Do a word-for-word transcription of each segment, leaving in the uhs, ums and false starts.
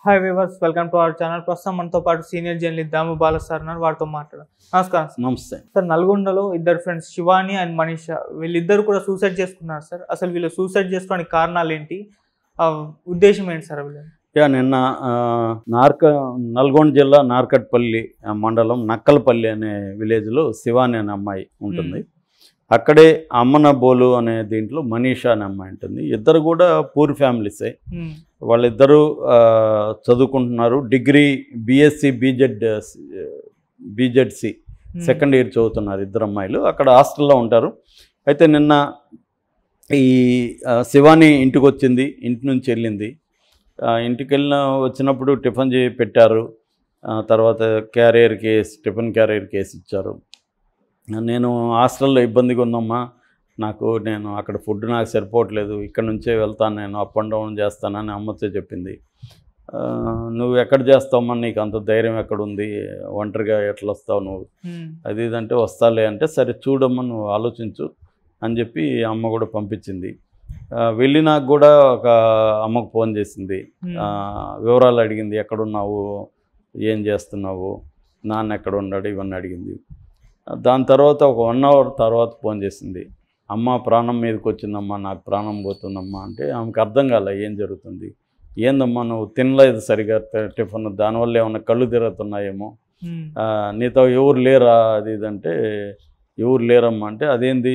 Hi viewers, welcome to our channel. ప్రస్తుతం మనతో పాటు senior journalist Damu Bala sir ఉన్నారు. వారితో మాట్లాడారు. నమస్కారం. నమస్తే సార్, నల్గొండలో ఇద్దరు ఫ్రెండ్స్ శివాని అండ్ మనీషా, వీళ్ళిద్దరు కూడా సూసైడ్ చేసుకున్నారు సార్. అసలు వీళ్ళు సూసైడ్ చేసుకోవడానికి కారణాలు ఏంటి, ఉద్దేశం ఏంటి సార్ వీళ్ళు? యా నిన్న నార్క నల్గొండ జిల్లా నార్కట్పల్లి మండలం నక్కలపల్లి అనే విలేజ్లో శివాని అనే అమ్మాయి ఉంటుంది. అక్కడే అమ్మన బోలు అనే దీంట్లో మనీషా అనే అమ్మాయి ఉంటుంది. ఇద్దరు కూడా పూర్ ఫ్యామిలీసే. వాళ్ళిద్దరూ చదువుకుంటున్నారు. Degree BSc BZ BZC second year చదువుతున్నారు ఇద్దరు అమ్మాయిలు. అక్కడ హాస్టల్లో ఉంటారు. అయితే నిన్న ఈ శివాని ఇంటికి వచ్చింది, ఇంటి నుంచి వెళ్ళింది. ఇంటికి వెళ్ళిన వచ్చినప్పుడు టిఫిన్ చేసి పెట్టారు. తర్వాత carrier case tiffin carrier case ఇచ్చారు. నేను హాస్టల్లో ఇబ్బందిగా ఉందమ్మా, నాకు నేను అక్కడ ఫుడ్ నాకు సరిపోవట్లేదు, ఇక్కడ నుంచే వెళ్తాను, నేను అప్ అండ్ డౌన్ చేస్తానని అమ్మతో చెప్పింది. నువ్వు ఎక్కడ చేస్తావమ్మా, నీకు అంత ధైర్యం ఎక్కడుంది, ఒంటరిగా ఎట్లా వస్తావు నువ్వు, అది ఇదంటే వస్తాలే అంటే, సరే చూడమ్మా నువ్వు ఆలోచించు అని చెప్పి అమ్మ కూడా పంపించింది. వెళ్ళి నాకు కూడా ఒక అమ్మకు ఫోన్ చేసింది, వివరాలు అడిగింది, ఎక్కడున్నావు, ఏం చేస్తున్నావు, నాన్న ఎక్కడ ఉన్నాడు, ఇవన్నీ అడిగింది. దాని తర్వాత ఒక వన్ అవర్ తర్వాత ఫోన్ చేసింది. అమ్మ ప్రాణం మీదకి వచ్చిందమ్మా, నాకు ప్రాణం పోతుందమ్మా అంటే ఆమెకు అర్థం కాలే ఏం జరుగుతుంది. ఏందమ్మా నువ్వు తినలేదు సరిగా టిఫిన్, దానివల్ల ఏమన్నా కళ్ళు తిరుగుతున్నాయేమో, నీతో ఎవరు లేరా అది ఇదంటే, ఎవరు లేరమ్మా అంటే, అదేంది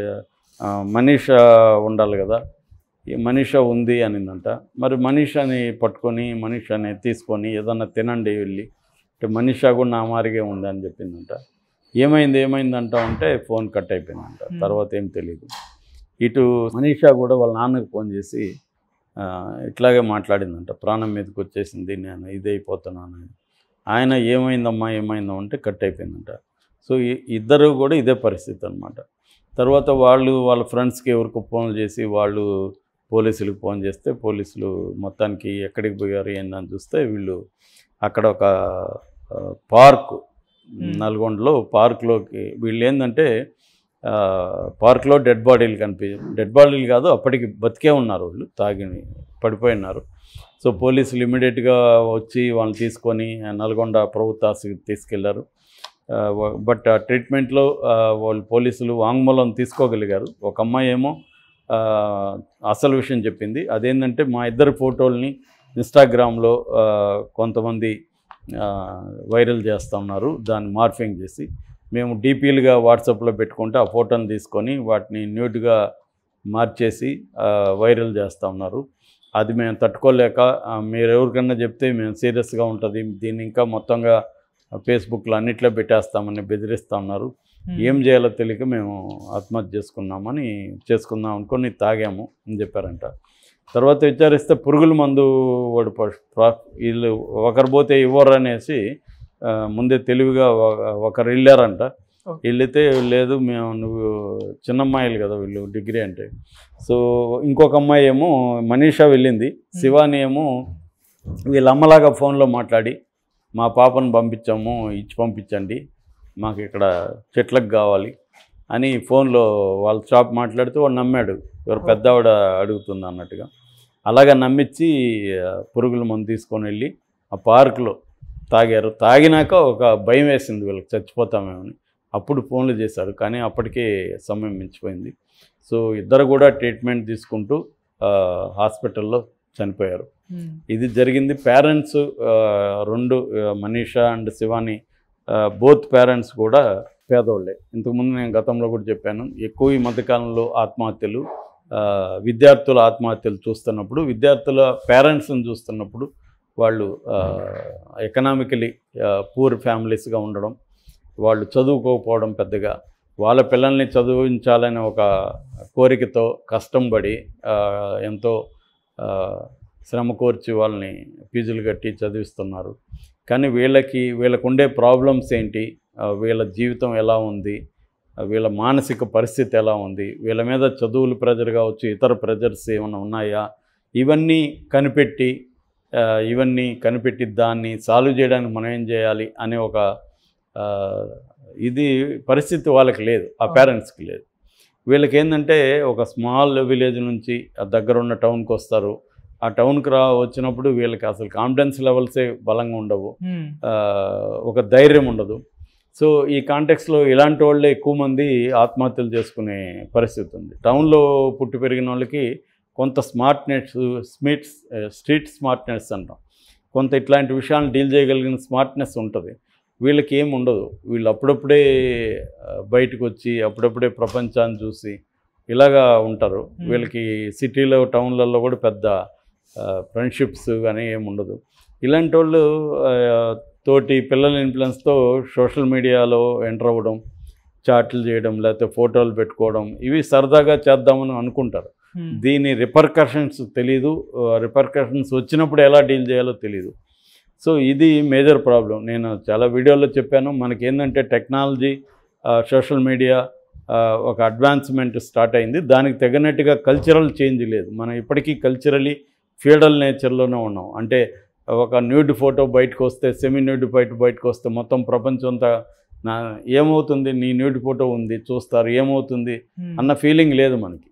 మనీషా ఉండాలి కదా, ఈ మనీషా ఉంది అనిందంట. మరి మనీషాని పట్టుకొని మనీషాని తీసుకొని ఏదన్నా తినండి వెళ్ళి అంటే, మనీషా కూడా నా మారిగే ఉంది అని చెప్పిందంట. ఏమైంది ఏమైంది అంటా ఉంటే ఫోన్ కట్ అయిపోయిందంట. తర్వాత ఏం తెలియదు. ఇటు మనీషా కూడా వాళ్ళ నాన్నకు ఫోన్ చేసి ఇట్లాగే మాట్లాడిందంట, ప్రాణం మీదకి వచ్చేసింది, నేను ఇదైపోతున్నాను. ఆయన ఏమైందమ్మా ఏమైందో అంటే కట్ అయిపోయిందంట. సో ఇద్దరు కూడా ఇదే పరిస్థితి అనమాట. తర్వాత వాళ్ళు వాళ్ళ ఫ్రెండ్స్కి ఎవరికి ఫోన్లు చేసి వాళ్ళు పోలీసులకు ఫోన్ చేస్తే, పోలీసులు మొత్తానికి ఎక్కడికి పోయారు ఏందని చూస్తే, వీళ్ళు అక్కడ ఒక పార్కు, నల్గొండలో పార్కులోకి వీళ్ళు ఏంటంటే పార్కులో డెడ్ బాడీలు కనిపి డెడ్ బాడీలు కాదు అప్పటికి బతికే ఉన్నారు, వాళ్ళు తాగి పడిపోయి ఉన్నారు. సో పోలీసులు ఇమీడియట్గా వచ్చి వాళ్ళని తీసుకొని నల్గొండ ప్రభుత్వ ఆసుపత్రికి తీసుకెళ్లారు. బట్ ఆ ట్రీట్మెంట్లో వాళ్ళు పోలీసులు వాంగ్మూలం తీసుకోగలిగారు. ఒక అమ్మాయి ఏమో అసలు విషయం చెప్పింది. అదేంటంటే, మా ఇద్దరు ఫోటోల్ని ఇన్స్టాగ్రామ్లో కొంతమంది వైరల్ చేస్తూ ఉన్నారు, దాన్ని మార్ఫింగ్ చేసి మేము డీపీలుగా వాట్సాప్లో పెట్టుకుంటే ఆ ఫోటోని తీసుకొని వాటిని న్యూడ్గా మార్చేసి వైరల్ చేస్తూ ఉన్నారు. అది మేము తట్టుకోలేక మీరు ఎవరికన్నా చెప్తే మేము సీరియస్గా ఉంటుంది, దీన్ని ఇంకా మొత్తంగా ఫేస్బుక్లో అన్నిట్లో పెట్టేస్తామని బెదిరిస్తూ ఉన్నారు. ఏం చేయాలో తెలియక మేము ఆత్మహత్య చేసుకున్నామని చేసుకుందాం అనుకొని తాగాము అని చెప్పారంట. తర్వాత విచారిస్తే పురుగుల మందు వాడు వీళ్ళు ఒకరు పోతే ఇవ్వరు అనేసి ముందే తెలివిగా ఒకరు వెళ్ళారంట. వెళితే లేదు మేము నువ్వు చిన్నమ్మాయిలు కదా వీళ్ళు డిగ్రీ అంటే. సో ఇంకొక అమ్మాయి ఏమో మనీషా వెళ్ళింది. శివాని ఏమో వీళ్ళ అమ్మలాగా ఫోన్లో మాట్లాడి, మా పాపను పంపించాము, ఇచ్చి పంపించండి, మాకు ఇక్కడ చెట్లకు కావాలి అని ఫోన్లో వాళ్ళ షాప్ మాట్లాడితే వాడు నమ్మాడు, ఎవరు పెద్ద ఆవిడ అడుగుతుంది అన్నట్టుగా. అలాగా నమ్మించి పురుగుల మందు తీసుకొని వెళ్ళి ఆ పార్కులో తాగారు. తాగినాక ఒక భయం వేసింది వీళ్ళకి, చచ్చిపోతామేమని. అప్పుడు ఫోన్లు చేశారు, కానీ అప్పటికే సమయం మించిపోయింది. సో ఇద్దరు కూడా ట్రీట్మెంట్ తీసుకుంటూ హాస్పిటల్లో చనిపోయారు. ఇది జరిగింది. పేరెంట్స్ రెండు, Manisha and Shivani, both parents కూడా పేదోళ్ళే. ఇంతకుముందు నేను గతంలో కూడా చెప్పాను, ఎక్కువ ఈ మధ్యకాలంలో ఆత్మహత్యలు, విద్యార్థుల ఆత్మహత్యలు చూస్తున్నప్పుడు, విద్యార్థుల పేరెంట్స్ని చూస్తున్నప్పుడు వాళ్ళు ఎకనామికలీ పూర్ ఫ్యామిలీస్గా ఉండడం, వాళ్ళు చదువుకోకపోవడం, పెద్దగా వాళ్ళ పిల్లల్ని చదివించాలనే ఒక కోరికతో కష్టం పడి ఎంతో శ్రమ కోర్చి వాళ్ళని ఫీజులు కట్టి చదివిస్తున్నారు. కానీ వీళ్ళకి వీళ్ళకు ఉండే ప్రాబ్లమ్స్ ఏంటి, వీళ్ళ జీవితం ఎలా ఉంది, వీళ్ళ మానసిక పరిస్థితి ఎలా ఉంది, వీళ్ళ మీద చదువులు ప్రెజర్ కావచ్చు, ఇతర ప్రెజర్స్ ఏమైనా ఉన్నాయా, ఇవన్నీ కనిపెట్టి ఇవన్నీ కనిపెట్టి దాన్ని సాల్వ్ చేయడానికి మనం ఏం చేయాలి అనే ఒక ఇది పరిస్థితి వాళ్ళకి లేదు, ఆ పేరెంట్స్కి లేదు. వీళ్ళకి ఏంటంటే ఒక స్మాల్ విలేజ్ నుంచి దగ్గరున్న టౌన్కి వస్తారు, ఆ టౌన్కి రా వచ్చినప్పుడు వీళ్ళకి అసలు కాన్ఫిడెన్స్ లెవెల్సే బలంగా ఉండవు, ఒక ధైర్యం ఉండదు. సో ఈ కాంటెక్స్లో ఇలాంటి వాళ్ళే ఎక్కువ మంది ఆత్మహత్యలు చేసుకునే పరిస్థితి ఉంది. టౌన్లో పుట్టి పెరిగిన వాళ్ళకి కొంత స్మార్ట్నెస్, స్మిట్స్ స్ట్రీట్ స్మార్ట్నెస్ అంటాం, కొంత ఇట్లాంటి విషయాలను డీల్ చేయగలిగిన స్మార్ట్నెస్ ఉంటుంది. వీళ్ళకి ఏమి ఉండదు. వీళ్ళు అప్పుడప్పుడే బయటకు వచ్చి అప్పుడప్పుడే ప్రపంచాన్ని చూసి ఇలాగా ఉంటారు. వీళ్ళకి సిటీలో టౌన్లలో కూడా పెద్ద ఫ్రెండ్షిప్స్ కానీ ఏమి ఉండదు. ఇలాంటి వాళ్ళు తోటి పిల్లల ఇన్ఫ్లుయెన్స్తో సోషల్ మీడియాలో ఎంటర్ అవ్వడం, చాట్లు చేయడం, లేకపోతే ఫోటోలు పెట్టుకోవడం, ఇవి సరదాగా చేద్దామని అనుకుంటారు. దీని రిపర్కషన్స్ తెలీదు, రిపర్కషన్స్ వచ్చినప్పుడు ఎలా డీల్ చేయాలో తెలీదు. సో ఇది మేజర్ ప్రాబ్లం. నేను చాలా వీడియోల్లో చెప్పాను, మనకి ఏంటంటే టెక్నాలజీ, సోషల్ మీడియా ఒక అడ్వాన్స్మెంట్ స్టార్ట్ అయింది. దానికి తగినట్టుగా కల్చరల్ చేంజ్ లేదు. మనం ఇప్పటికీ కల్చరలీ ఫ్యూడల్ నేచర్లోనే ఉన్నాం. అంటే ఒక న్యూడ్ ఫోటో బయటకు వస్తే, సెమీ న్యూడ్ బయట బయటకు వస్తే మొత్తం ప్రపంచం అంతా నా ఏమవుతుంది, నీ న్యూడ్ ఫోటో ఉంది చూస్తారు, ఏమవుతుంది అన్న ఫీలింగ్ లేదు మనకి.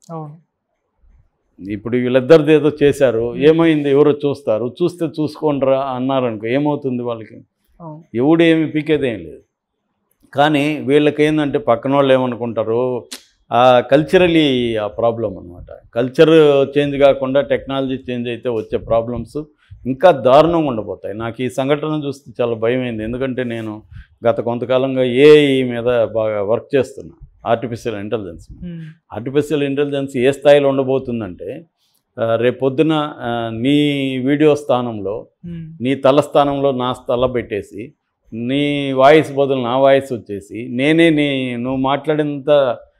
ఇప్పుడు వీళ్ళిద్దరిది ఏదో చేశారు, ఏమైంది, ఎవరో చూస్తారు, చూస్తే చూసుకోండిరా అన్నారనుకో, ఏమవుతుంది వాళ్ళకి? ఎవడు ఏమి పీకేదేం లేదు. కానీ వీళ్ళకి ఏంటంటే పక్కన వాళ్ళు ఏమనుకుంటారు, కల్చరలీ ఆ ప్రాబ్లం అనమాట. కల్చర్ చేంజ్ కాకుండా టెక్నాలజీ చేంజ్ అయితే వచ్చే ప్రాబ్లమ్స్ ఇంకా దారుణంగా ఉండబోతాయి. నాకు ఈ సంఘటన చూస్తే చాలా భయమైంది. ఎందుకంటే నేను గత కొంతకాలంగా ఏఐ మీద బాగా వర్క్ చేస్తున్నా, ఆర్టిఫిషియల్ ఇంటెలిజెన్స్. ఆర్టిఫిషియల్ ఇంటెలిజెన్స్ ఏ స్థాయిలో ఉండబోతుందంటే, రేపొద్దున నీ వీడియో స్థానంలో, నీ తల స్థానంలో నా తల పెట్టేసి, నీ వాయిస్ బదులు నా వాయిస్ వచ్చేసి, నేనే నీ నువ్వు మాట్లాడినంత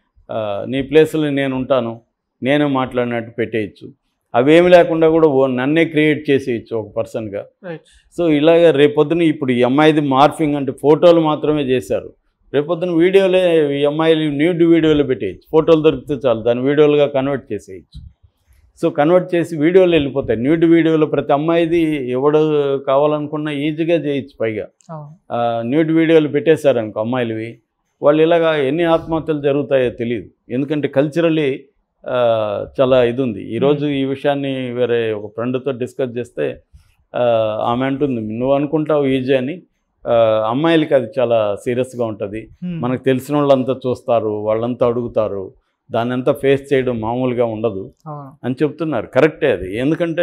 నీ ప్లేస్లో నేను ఉంటాను, నేనే మాట్లాడినట్టు పెట్టేయచ్చు. అవేమి లేకుండా కూడా ఓ నన్నే క్రియేట్ చేసేయచ్చు ఒక పర్సన్గా. సో ఇలాగ రేపొద్దున ఇప్పుడు ఈ అమ్మాయిది మార్ఫింగ్ అంటే ఫోటోలు మాత్రమే చేశారు. రేపొద్దున వీడియోలే ఈ అమ్మాయిలు న్యూడ్ వీడియోలు పెట్టేయచ్చు. ఫోటోలు దొరికితే చాలు, దాన్ని వీడియోలుగా కన్వర్ట్ చేసేయచ్చు. సో కన్వర్ట్ చేసి వీడియోలు వెళ్ళిపోతాయి. న్యూడ్ వీడియోలో ప్రతి అమ్మాయిది ఎవడు కావాలనుకున్నా ఈజీగా చేయొచ్చు. పైగా న్యూడ్ వీడియోలు పెట్టేశారనుకో అమ్మాయిలవి, వాళ్ళు ఇలాగా ఎన్ని ఆత్మహత్యలు జరుగుతాయో తెలియదు. ఎందుకంటే కల్చరలీ చాలా ఇది ఉంది. ఈరోజు ఈ విషయాన్ని వేరే ఒక ఫ్రెండ్తో డిస్కస్ చేస్తే ఆమె అంటుంది, నువ్వు అనుకుంటావు ఈజీ అని, అమ్మాయిలకి అది చాలా సీరియస్గా ఉంటుంది. మనకు తెలిసిన వాళ్ళంతా చూస్తారు, వాళ్ళంతా అడుగుతారు, దాన్ని అంతా ఫేస్ చేయడం మామూలుగా ఉండదు అని చెప్తున్నారు. కరెక్టే అది. ఎందుకంటే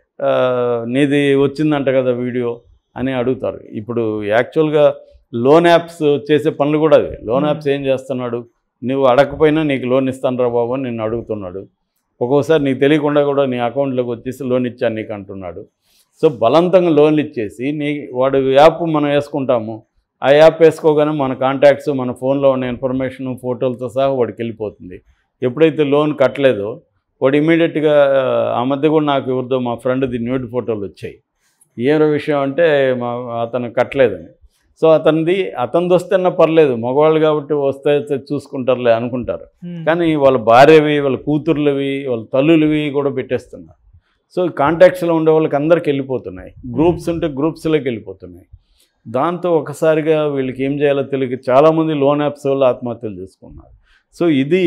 నీది వచ్చిందంట కదా వీడియో అని అడుగుతారు. ఇప్పుడు యాక్చువల్గా లోన్ యాప్స్ చేసే పనులు కూడా అవి. లోన్ యాప్స్ ఏం చేస్తున్నాడు, నువ్వు అడగకపోయినా నీకు లోన్ ఇస్తాను రా బాబు అని నిన్ను అడుగుతున్నాడు. ఒక్కోసారి నీకు తెలియకుండా కూడా నీ అకౌంట్లోకి వచ్చేసి లోన్ ఇచ్చాను నీకు అంటున్నాడు. సో బలవంతంగా లోన్లు ఇచ్చేసి నీ వాడు యాప్ మనం వేసుకుంటాము, ఆ యాప్ వేసుకోగానే మన కాంటాక్ట్స్, మన ఫోన్లో ఉన్న ఇన్ఫర్మేషన్, ఫోటోలతో సహా వాడికి వెళ్ళిపోతుంది. ఎప్పుడైతే లోన్ కట్టలేదో వాడు ఇమీడియట్గా, ఆ మధ్య కూడా నాకు ఎవరిదో మా ఫ్రెండ్ది న్యూడ్ ఫోటోలు వచ్చాయి. ఏమో విషయం అంటే మా అతను కట్టలేదని. సో అతనిది అతనిది వస్తేనా పర్లేదు, మగవాళ్ళు కాబట్టి వస్తే చూసుకుంటారులే అనుకుంటారు. కానీ వాళ్ళ భార్యవి, వాళ్ళ కూతుర్లవి, వాళ్ళ తల్లులవి కూడా పెట్టేస్తున్నారు. సో కాంటాక్ట్స్లో ఉండే వాళ్ళకి అందరికి వెళ్ళిపోతున్నాయి. గ్రూప్స్ ఉంటే గ్రూప్స్లోకి వెళ్ళిపోతున్నాయి. దాంతో ఒకసారిగా వీళ్ళకి ఏం చేయాలో తెలియక చాలామంది లోన్ యాప్స్ వల్ల ఆత్మహత్యలు చేసుకున్నారు. సో ఇది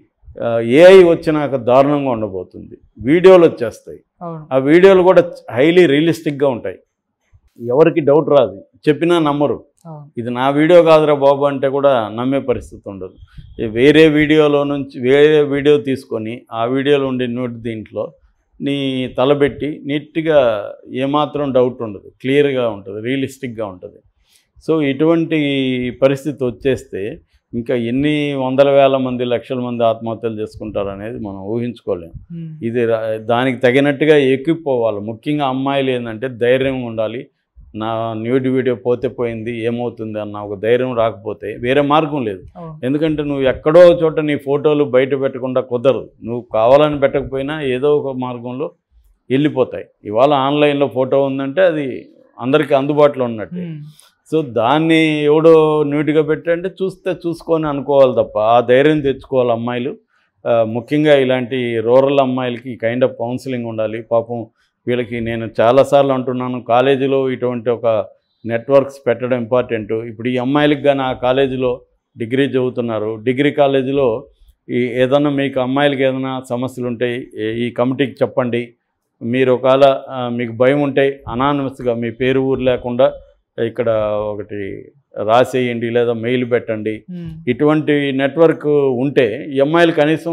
ఏఐ వచ్చినాక దారుణంగా ఉండబోతుంది. వీడియోలు వచ్చేస్తాయి, ఆ వీడియోలు కూడా హైలీ రియలిస్టిక్గా ఉంటాయి. ఎవరికి డౌట్ రాదు, చెప్పినా నమ్మరు. ఇది నా వీడియో కాదురా బాబు అంటే కూడా నమ్మే పరిస్థితి ఉండదు. వేరే వీడియోలో నుంచి వేరే వీడియో తీసుకొని ఆ వీడియోలో ఉండే నోట్ దీంట్లో నీ తలబెట్టి నీట్గా ఏమాత్రం డౌట్ ఉండదు, క్లియర్గా ఉంటుంది, రియలిస్టిక్గా ఉంటుంది. సో ఇటువంటి పరిస్థితి వచ్చేస్తే ఇంకా ఎన్ని వందల వేల మంది, లక్షల మంది ఆత్మహత్యలు చేసుకుంటారు అనేది మనం ఊహించుకోలేము. ఇది దానికి తగినట్టుగా ఎక్కిపోవాలి. ముఖ్యంగా అమ్మాయిలు ఏంటంటే ధైర్యం ఉండాలి. నా న్యూడ్ వీడియో పోతే పోయింది, ఏమవుతుంది అన్న ఒక ధైర్యం రాకపోతే వేరే మార్గం లేదు. ఎందుకంటే నువ్వు ఎక్కడో చోట నీ ఫోటోలు బయట పెట్టకుండా కుదరదు. నువ్వు కావాలని పెట్టకపోయినా ఏదో ఒక మార్గంలో వెళ్ళిపోతాయి. ఇవాళ ఆన్లైన్లో ఫోటో ఉందంటే అది అందరికీ అందుబాటులో ఉన్నట్టు. సో దాన్ని ఎవడో న్యూట్గా పెట్టంటే చూస్తే చూసుకొని అనుకోవాలి తప్ప ఆ ధైర్యం తెచ్చుకోవాలి అమ్మాయిలు. ముఖ్యంగా ఇలాంటి రూరల్ అమ్మాయిలకి కైండ్ ఆఫ్ కౌన్సిలింగ్ ఉండాలి. పాపం వీళ్ళకి నేను చాలాసార్లు అంటున్నాను, కాలేజీలో ఇటువంటి ఒక నెట్వర్క్స్ పెట్టడం ఇంపార్టెంట్. ఇప్పుడు ఈ అమ్మాయిలకి కానీ ఆ కాలేజీలో డిగ్రీ చదువుతున్నారు, డిగ్రీ కాలేజీలో ఈ ఏదన్నా మీకు అమ్మాయిలకి ఏదైనా సమస్యలు ఉంటాయి ఈ కమిటీకి చెప్పండి, మీరు ఒకవేళ మీకు భయం ఉంటే అనానమస్గా మీ పేరు ఊరు లేకుండా ఇక్కడ ఒకటి రాసేయండి లేదా మెయిల్ పెట్టండి. ఇటువంటి నెట్వర్క్ ఉంటే ఈ అమ్మాయిలు కనీసం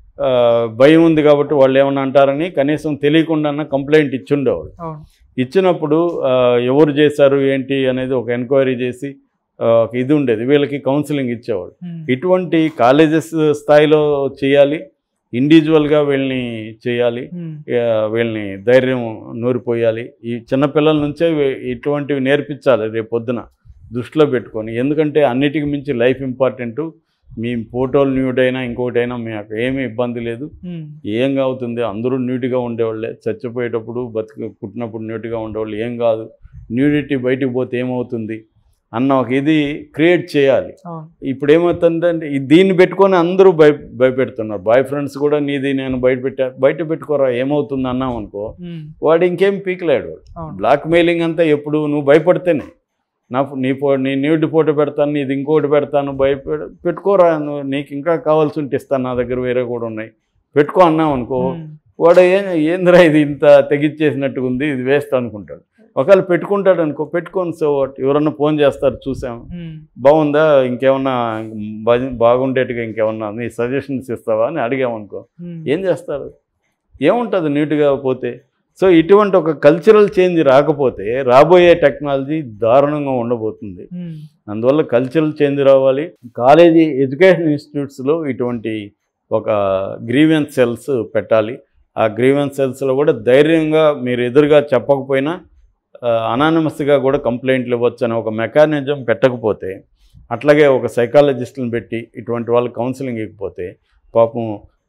భయం ఉంది కాబట్టి వాళ్ళు ఏమన్నా అంటారని కనీసం తెలియకుండా కంప్లైంట్ ఇచ్చుండేవాళ్ళు. ఇచ్చినప్పుడు ఎవరు చేశారు ఏంటి అనేది ఒక ఎంక్వైరీ చేసి ఇది ఉండేది, వీళ్ళకి కౌన్సిలింగ్ ఇచ్చేవాళ్ళు. ఇటువంటి కాలేజెస్ స్థాయిలో చేయాలి, ఇండివిజువల్గా వీళ్ళని చేయాలి, వీళ్ళని ధైర్యం నూరిపోయాలి. ఈ చిన్నపిల్లల నుంచే ఇటువంటివి నేర్పించాలి రేపు పొద్దున దృష్టిలో పెట్టుకొని. ఎందుకంటే అన్నిటికి మించి లైఫ్ ఇంపార్టెంటు. మీ ఫోటోలు న్యూడైనా ఇంకోటైనా మీకు ఏమీ ఇబ్బంది లేదు, ఏం కావుతుంది, అందరూ న్యూట్గా ఉండేవాళ్ళే. చచ్చిపోయేటప్పుడు బతికి పుట్టినప్పుడు న్యూట్గా ఉండేవాళ్ళు, ఏం కాదు, న్యూడిటీ బయటికి పోతే ఏమవుతుంది అన్న ఒక ఇది క్రియేట్ చేయాలి. ఇప్పుడు ఏమవుతుందంటే దీన్ని పెట్టుకొని అందరూ భయ భయపెడుతున్నారు. బాయ్ ఫ్రెండ్స్ కూడా నీది నేను బయట పెట్టా, బయట పెట్టుకోరా ఏమవుతుంది అన్నాం అనుకో, వాడు ఇంకేం పీకలేడు. బ్లాక్ మెయిలింగ్ అంతా ఎప్పుడు నువ్వు భయపడితేనే, నా నీ ఫో నీ న్యూడ్ ఫోటో పెడతాను, నీది ఇంకోటి పెడతాను, భయపె పెట్టుకోరా, నువ్వు నీకు ఇంకా కావాల్సి ఉంటే ఇస్తాను, నా దగ్గర వేరే కూడా ఉన్నాయి, పెట్టుకో అన్నాం అనుకో, వాడు ఏ ఏందిరా ఇది ఇంత తెగిచ్చేసినట్టుగా ఉంది, ఇది వేస్తా అనుకుంటాడు. ఒకవేళ పెట్టుకుంటాడు అనుకో, పెట్టుకొని సో ఎవరన్నా ఫోన్ చేస్తారు, చూసాము బాగుందా, ఇంకేమన్నా బాగుండేట్టుగా ఇంకేమన్నా నీ సజెషన్స్ ఇస్తావా అని అడిగామనుకో, ఏం చేస్తారు, ఏముంటుంది నీట్గా పోతే. సో ఇటువంటి ఒక కల్చరల్ చేంజ్ రాకపోతే రాబోయే టెక్నాలజీ దారుణంగా ఉండబోతుంది. అందువల్ల కల్చరల్ చేంజ్ రావాలి. కాలేజీ ఎడ్యుకేషన్ ఇన్స్టిట్యూట్స్లో ఇటువంటి ఒక గ్రీవెన్స్ సెల్స్ పెట్టాలి. ఆ గ్రీవెన్స్ సెల్స్లో కూడా ధైర్యంగా మీరు ఎదురుగా చెప్పకపోయినా అనానమస్గా కూడా కంప్లైంట్లు ఇవ్వచ్చు అని ఒక మెకానిజం పెట్టకపోతే, అట్లాగే ఒక సైకాలజిస్టులను పెట్టి ఇటువంటి వాళ్ళు కౌన్సిలింగ్ ఇవ్వకపోతే, పాపం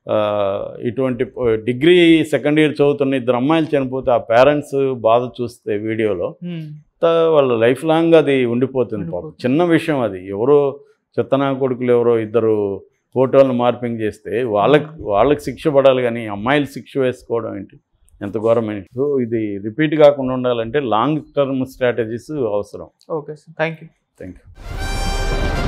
ఇటువంటి డిగ్రీ సెకండ్ ఇయర్ చదువుతున్న ఇద్దరు అమ్మాయిలు చనిపోతే ఆ పేరెంట్స్ బాధ చూస్తే వీడియోలో వాళ్ళ లైఫ్ లాంగ్ అది ఉండిపోతుంది. పాపం చిన్న విషయం అది, ఎవరో చెత్తనా కొడుకులు ఎవరో ఇద్దరు ఫోటోలను మార్పింగ్ చేస్తే వాళ్ళకి వాళ్ళకి శిక్ష పడాలి, కానీ అమ్మాయిలు శిక్ష వేసుకోవడం ఏంటి, ఎంత ఘోరమైన. సో ఇది రిపీట్ కాకుండా ఉండాలంటే లాంగ్ టర్మ్ స్ట్రాటజీస్ అవసరం. Okay sir, thank you. Thank you.